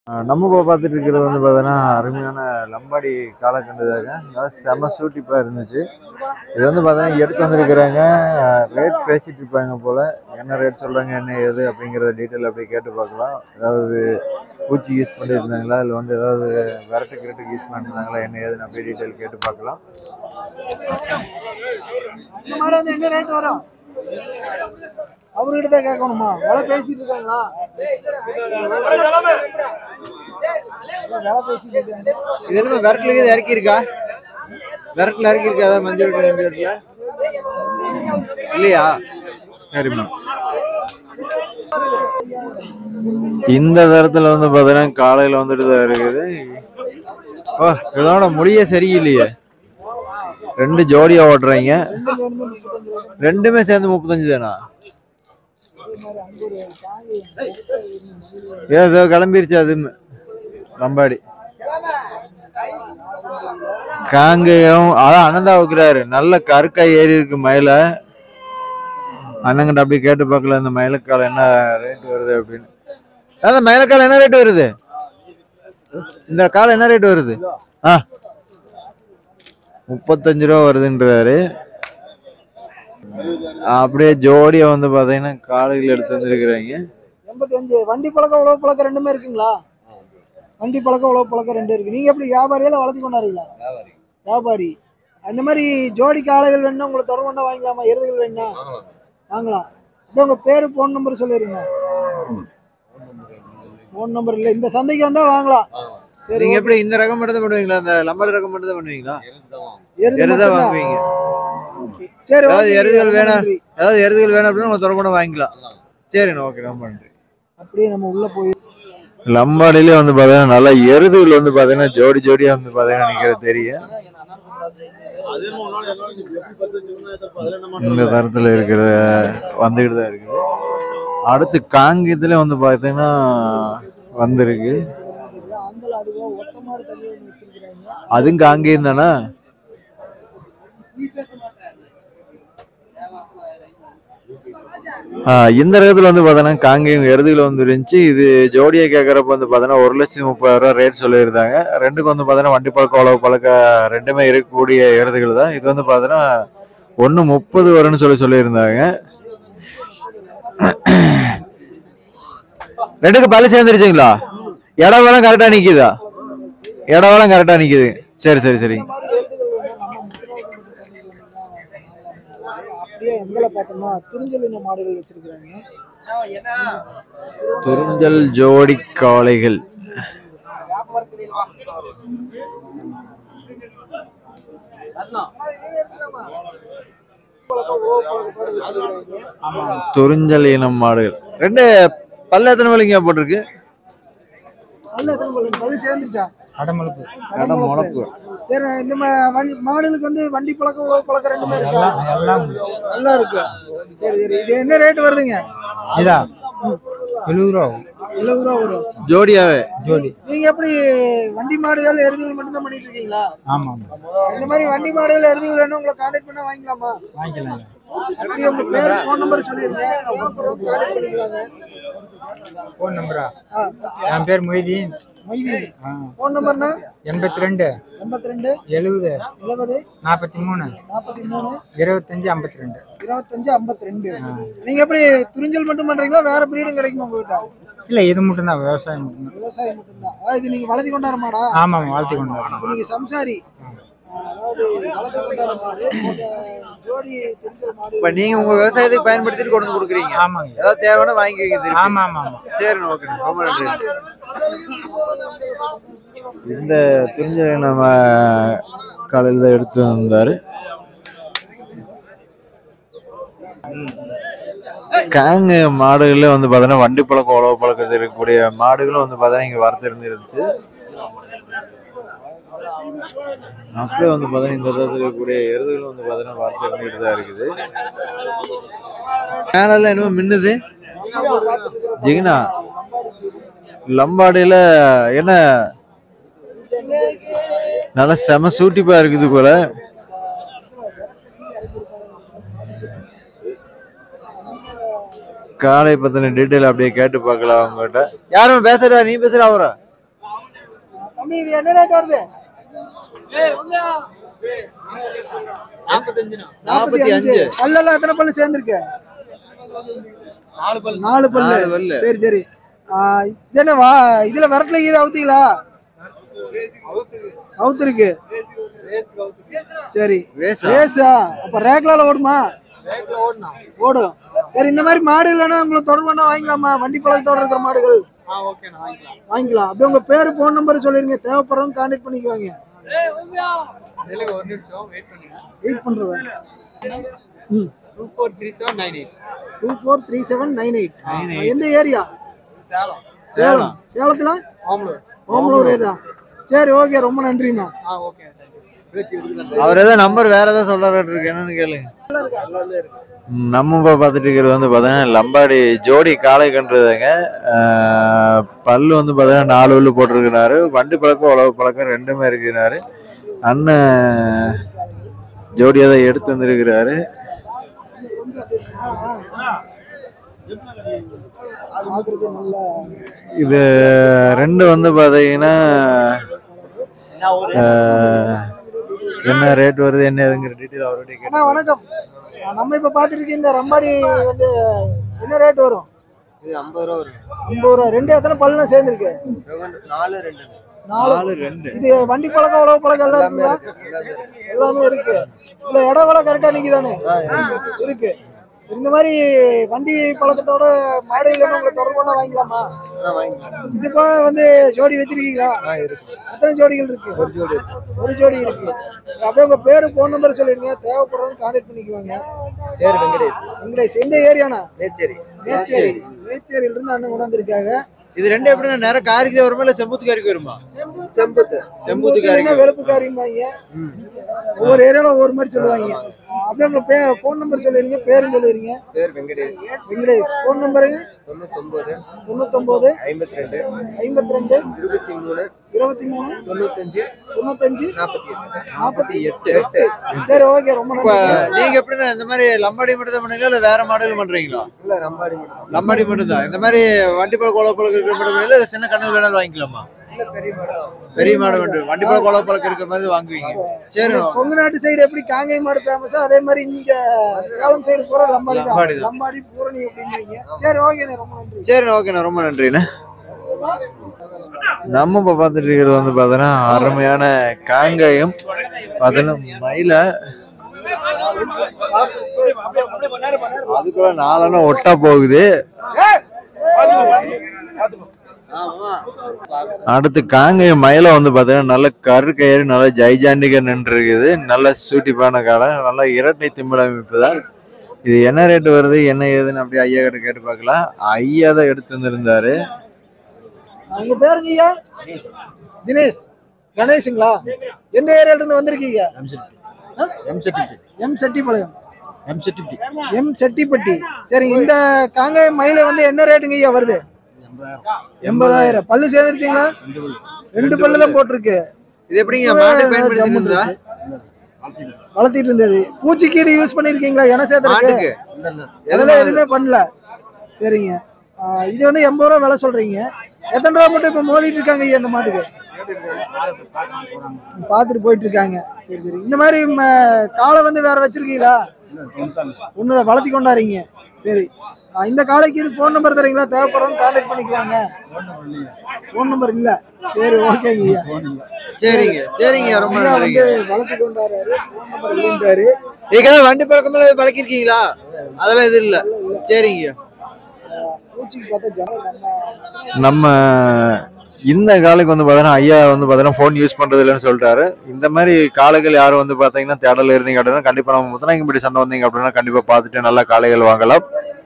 நம்ம இப்போ பார்த்துட்டு இருக்கிறது வந்து பார்த்தீங்கன்னா அருமையான லம்பாடி காலக்கண்டுதாங்க. நல்லா செம சூட்டிப்பாக இருந்துச்சு. இது வந்து பார்த்தீங்கன்னா எடுத்து வந்திருக்கிறாங்க. ரேட் பேசிட்டு இருப்பாங்க போல். என்ன ரேட் சொல்கிறாங்க என்ன ஏது அப்படிங்கிறத டீட்டெயில் அப்படியே கேட்டு பார்க்கலாம். ஏதாவது பூச்சி யூஸ் பண்ணியிருந்தாங்களா இல்லை வந்து ஏதாவது விரட்டு கிரட்டுக்கு யூஸ் பண்ணியிருந்தாங்களா என்ன ஏதுன்னு அப்படியே டீட்டெயில் கேட்டு பார்க்கலாம். என்ன ரேட் வரும் அவர்கிட்ட தான் கேட்கணுமா? வேலை பேசிட்டு இருக்காங்களா? வேலை பேசிட்டு இருக்காங்க. இது எதுவுமே விரட்டுல இறக்கி இருக்கா? விரட்டுல இறக்கி இருக்கா? அதான் மஞ்சள் விரட்டுல இல்லையா? சரிம்மா. இந்த தரத்துல வந்து பாத்தீங்கன்னா காலையில வந்துட்டு தான் இருக்குது. ஓ, இதோட முடிய சரியில்லையே. ரெண்டு ஜோடியா ஓட்டுறீங்க. ரெண்டுமே சேர்ந்து 35 தானா? ஏதோ கிளம்பிருச்சு. அது லம்பாடி காங்கேயம். அதான் அனந்தா வைக்கிறாரு. நல்ல கருக்காய் ஏறி இருக்கு மயில. அண்ணங்கிட்ட அப்படி கேட்டு பார்க்கல இந்த மயிலக்கால் என்ன ரேட் வருது அப்படின்னு. அதான் மயிலக்கால் என்ன ரேட் வருது? இந்த கால் என்ன ரேட் வருது? 35 ரூபா வருதுன்றாரு. அப்படியே ஜோடியா வந்து பாத்தீங்கன்னா காலையில் எடுத்து வந்துருக்குறாங்க. 85. வண்டி பழக்கம் உழவு பழக்கம் ரெண்டுமே இருக்குங்களா? வண்டி பழக்கம் உழவு பழக்கம் ரெண்டு இருக்கு. நீங்க எப்படி வியாபாரியில வளர்த்து கொண்டாருங்களா? வியாபாரி. அந்த மாதிரி ஜோடி காளைகள் வேணும்னா உங்களுக்கு தொடர்பு கொண்டா வாங்கிக்கலாமா? எருதுகள் வேணும்னா வாங்கலாம். இப்போ உங்க பேரு போன் நம்பர் சொல்லிருங்க. போன் நம்பர் இல்ல, இந்த சந்தைக்கு வந்தா வாங்கலாம். சரி, நீங்க எப்படி இந்த ரகம் மட்டும் தான் பண்ணுவீங்களா? இந்த லம்பாடி ரகம் மட்டும் தான் பண்ணுவீங்களா? எருதா வாங்குவீங்க? சரி, ஏதாவது எருதுகள் வேணும், ஏதாவது எருதுகள் வேணும் அப்படின்னா உங்க தொடர்பு வாங்கிக்கலாம். சரிண்ணா, ஓகே, ரொம்ப நன்றி. அப்படியே நம்ம உள்ள போய் லம்பாடியிலே வந்து பாத்தீங்கன்னா நல்லா எருதுகள் வந்து பாத்தீங்கன்னா ஜோடி ஜோடியா வந்து பாத்தீங்கன்னா நிக்கிறது தெரியும். இந்த தரத்துல இருக்கிற வந்துகிட்டு தான் இருக்குது. அடுத்து காங்கியத்துல வந்து பாத்தீங்கன்னா வந்திருக்கு. அதுவும் காங்கேயம் தானே? இந்த ரகத்துல வந்து பாத்தீங்கன்னா காங்கேயம் எருதுகள் வந்து இருந்துச்சு. இது ஜோடியா கேட்கறப்ப வந்து பாத்தீங்கன்னா 1,30,000 ரேட் சொல்லியிருந்தாங்க. ரெண்டுக்கு வந்து பாத்தீங்கன்னா வண்டி பழக்கம் உழவு பழக்கம் ரெண்டுமே இருக்கக்கூடிய எருதுகள் தான். இது வந்து பாத்தீங்கன்னா 1,30 வரும்னு சொல்லியிருந்தாங்க. ரெண்டுக்கு பல்லு சேர்ந்துருச்சுங்களா? இடவெல்லாம் கரெக்டா நிக்குதா? இடவெல்லாம் கரெக்டா நிக்குது. சரி சரி சரி. துறிஞ்சல் ஜோடி காளைகள். துறிஞ்சல் இனம் மாடுகள். ரெண்டு பல்ல எத்தனை மணிக்கு போட்டிருக்கு? சரி, இந்த மாடுகளுக்கு வந்து வண்டி பழக்கம் உழவு பழக்கம் ரெண்டுமே இருக்கா? நல்லா இருக்கு. சரி சரி. இது என்ன ரேட் வருதுங்க? இதா 70 ரூபா. 70 ரூபா வரும் ஜோடியாவே. ஜோடி. நீங்க எப்படி வண்டி மாடுகள் எருதுகள் மட்டும் தான் பண்ணிட்டு இருக்கீங்களா? ஆமா. இந்த மாதிரி வண்டி மாடுகள் எருதுகள் வேணும் உங்களை கான்டாக்ட் பண்ணா வாங்கிக்கலாமா? வாங்கிக்கலாம். அப்படியே உங்க பேர் போன் நம்பர் சொல்லிருங்க. கான்டாக்ட் பண்ணிக்கலாங்க. போன் நம்பரா? என் பேர் மொய்தீன். போன் நம்பர்னா 82 70 70 43 25 52 25 52. நீங்க எப்படி துறிஞ்சல் மட்டும் பண்றீங்களா? வேற பிரீடும் கிடைக்குமா உங்ககிட்ட? இல்ல, இது மட்டும் தான். விவசாயம் மட்டும். விவசாயம் மட்டும் தான். அதாவது நீங்க வளர்த்தி கொண்டாட மாடா? ஆமா, வளர்த்தி கொண்டாட. நீங்க சம்சாரி, அதாவது வளர்த்தி கொண்டாட மாடு, ஜோடி துறிஞ்சல் மாடு. இப்ப நீங்க உங்க விவசாயத்துக்கு பயன்படுத்திட்டு கொண்டு வந்து கொடுக்குறீங்க. ஆமாங்க. ஏதாவது தேவைன்னா வாங்கிக்கோங்க. ஆமா ஆமா. சரி, ஓகே, ரொம்ப நன்றி. இந்த துறிஞ்சல் நம்ம காலையில் தான் எடுத்து வந்தாரு. காங்க மாடுகளே வந்து பார்த்தீங்கன்னா வண்டி பழக்கம் உழவு பழக்கத்தில் இருக்கக்கூடிய மாடுகளும் வந்து பார்த்தீங்கன்னா இங்கே வரத்து இருந்துருந்துச்சு. அப்படியே வந்து பார்த்தீங்கன்னா இந்த இடத்துல இருக்கக்கூடிய எருதுகளும் வந்து பார்த்தீங்கன்னா வரத்து இருந்துகிட்டு தான் இருக்குது. மேலெல்லாம் என்னமோ மின்னுது. ஜிகினா லம்பாடியில என்ன நல்லா செம சூட்டிப்பா இருக்குது போல. காலை பத்தின டீட்டெயில் அப்படியே கேட்டு பார்க்கலாம் அவங்ககிட்ட. யாரும் பேசுறா? நீ பேசுற? அவரா? தம்பி இது என்ன ரேட் வருது? 45. பல்லெல்லாம் எத்தனை பல்லு சேர்ந்துருக்கு? 4 பல்லு. சரி சரி. இது என்ன இதுல விரட்டல இது அவுத்தீங்களா? அவுத்துருக்கு. சரி ரேஸா? அப்ப ரேக்லால ஓடுமா? ஓடும். சரி இந்த மாதிரி மாடு இல்லைன்னா உங்களுக்கு தொடர்பு பண்ணா வாங்கிக்கலாமா? வண்டி பழக்கத்தோட இருக்கிற மாடுகள் வாங்கிக்கலாம். அப்படியே உங்க பேரு போன் நம்பர் சொல்லிருங்க, தேவைப்படுறவங்க கான்டாக்ட் பண்ணிக்குவாங்க. வெயிட் பண்றேன். 243798. எந்த ஏரியா? சேலம். சேலத்துல ஓமலூர் ஏதா? சரி ஓகே, ரொம்ப நன்றிண்ணா. அவர் ஏதாவது நம்பர் வேற ஏதாவது சொல்றாரு இருக்கு, என்னன்னு கேளுங்க. நம்ம இப்போ பார்த்துட்டு இருக்கிறது வந்து பார்த்தீங்கன்னா லம்பாடி ஜோடி காளை கன்றுதாங்க. பல்லு வந்து பார்த்தீங்கன்னா 4 பல்லு போட்டிருக்கிறாரு. வண்டி பழக்கம் உழவு பழக்கம் ரெண்டுமே இருக்கிறாரு. அண்ணன் ஜோடியாக தான் எடுத்து வந்திருக்கிறாரு. இது ரெண்டு வந்து பார்த்தீங்கன்னா என்ன ரேட் வருது என்ன ஏதுங்கிற டீட்டெயில் அவருடைய கேட்டேன். வணக்கம். நம்ம இப்ப பாத்துட்டு இருக்க இந்த ரம்பாடி வந்து என்ன ரேட் வரும்? இது 50 ரூபா வரும். 50 ரூபா. ரெண்டு எத்தனை பல்லுனா சேர்ந்துருக்கு? 4 2. இது வண்டி பழக்கம் உழவு பழக்கம் எல்லாம் இருக்குங்களா? எல்லாமே இருக்கு. இல்ல இடம் வளம் கரெக்டா நிக்குதானே? இருக்கு. இந்த மாதிரி வண்டி பழக்கத்தோட மாடு இல்லைன்னா உங்களை தொடர்பு பண்ணா வாங்கிக்கலாமா? இது இப்போ வந்து ஜோடி வச்சிருக்கீங்களா? எத்தனை ஜோடிகள் இருக்கு? ஒரு ஜோடி இருக்கு. அப்படியே உங்க பேரு போன் நம்பர் சொல்லிருங்க, தேவைப்படுறவங்க கான்டாக்ட் பண்ணிக்குவாங்க. பேர் வெங்கடேஷ். வெங்கடேஷ். எந்த ஏரியானா? மேச்சேரி. மேச்சேரியில இருந்து அண்ணன் கொண்டாந்துருக்காங்க. இது ரெண்டு எப்படின்னா நேரம் காரிக்கு வருமா இல்ல செம்புத்து காரிக்கு வருமா? செம்புத்து காரிக்கு வெளுப்பு காரிம்பாங்க. ஒவ்வொரு ஏரியால ஒவ்வொரு மாதிரி சொல்லுவாங்க. அப்படியே உங்க போன் நம்பர் சொல்லிருங்க, பேரும் சொல்லிருங்க. பேர் வெங்கடேஷ். போன் நம்பருங்க 99 52 52 53 23 95 48. சரி ஓகே, ரொம்ப நன்றி. நீங்க எப்படின்னா இந்த மாதிரி லம்பாடி மட்டும் தான் பண்ணீங்களா இல்ல வேற மாடல் பண்றீங்களா? இல்ல ரம்பாடி மட்டும். லம்பாடி மட்டும் தான். இந்த மாதிரி வண்டி பழக்க கோல பழக்க இருக்கிற மட்டும் இல்ல சின்ன கண்ணு வேணாலும் வாங்கிக்கலாமா? இல்ல பெரிய மாடு மட்டும் வண்டி பழக்க கோல பழக்க இருக்கிற மாதிரி வாங்குவீங்க. சரி. கொங்கு நாட்டு சைடு எப்படி காங்கை மாடு ஃபேமஸா, அதே மாதிரி இங்க சேலம் சைடு பூரா லம்பாடி தான். லம்பாடி பூரணி அப்படின்னீங்க. சரி ஓகேண்ணே, ரொம்ப நன்றி. சரிண்ணா, ஓகேண்ணா, ரொம்ப நன்றிண்ணே. நம்ம இப்போ பார்த்துட்டு இருக்கிறது வந்து பார்த்தோன்னா அருமையான காங்காயம் பார்த்தோன்னா மயில அதுக்குள்ள 4 ஒட்டா போகுது. அடுத்து காங்காயம் மயில வந்து பார்த்தீங்கன்னா நல்ல கரு கயிறு நல்ல ஜைஜாண்டிகா நின்று இருக்குது. நல்ல சூட்டிப்பான காலை, நல்ல இரட்டை திமிழ் அமைப்பு தான். இது என்ன ரேட் வருது என்ன ஏதுன்னு அப்படியே ஐயா கிட்ட கேட்டு பார்க்கலாம். ஐயா தான் எடுத்து வந்திருந்தாரு. உங்க பேருங்க ஐயா? தினேஷ். கணேஷுங்களா? எந்த ஏரியால இருந்து வந்திருக்கீங்க? எம் செட்டிப்பாளையம். எம் செட்டிப்பட்டி. சரி, இந்த காங்காயம் மயில வந்து என்ன ரேட்டுங்க ஐயா வருது? 80,000. பல்லு சேர்ந்துருச்சுங்களா? 2 பல்லு தான் போட்டிருக்கு. இது எப்படிங்க மாடு பயன்படுத்திட்டு வளர்த்திட்டு இருந்தது? பூச்சிக்கு இது யூஸ் பண்ணிருக்கீங்களா? என்ன சேர்த்துருக்கு? அதெல்லாம் எதுவுமே பண்ணல. சரிங்க. இது வந்து 80 ரூபா விலை சொல்றீங்க. எத்தனை ரூபா மட்டும் இப்ப மோதிட்டு இருக்காங்க ஐயா இந்த மாட்டுக்கு? பாத்துட்டு போயிட்டு இருக்காங்க. சரி சரி. இந்த மாதிரி காளை வந்து வேற வச்சிருக்கீங்களா? ஒண்ணுதான் வளர்த்தி கொண்டாடுறீங்க. சரி. இந்த காளைக்கு இது போன் நம்பர் தரீங்களா? தேவைப்படுறவங்க கான்டாக்ட் பண்ணிக்குவாங்க. போன் நம்பர் இல்ல. சரி ஓகேங்க ஐயா. சரிங்க ரொம்ப வந்து வளர்த்தி கொண்டாடுறாரு. Phone number இல்லைன்றாரு. நீங்க வண்டி பழக்கமெல்லாம் பழக்கிருக்கீங்களா? அதெல்லாம் இது இல்ல. சரிங்க. நம்ம இந்த காலைக்கு வந்து பார்த்தீங்கன்னா ஐயா வந்து பார்த்தீங்கன்னா ஃபோன் யூஸ் பண்ணுறது இல்லைன்னு சொல்லிட்டாரு. இந்த மாதிரி காளைகள் யாரும் வந்து பார்த்தீங்கன்னா தேடல இருந்தீங்க அப்படின்னா கண்டிப்பாக நம்ம முத்தநாயக்கம்பட்டி சந்தை வந்தீங்க அப்படின்னா கண்டிப்பாக பார்த்துட்டு நல்ல காளைகள் வாங்கலாம்.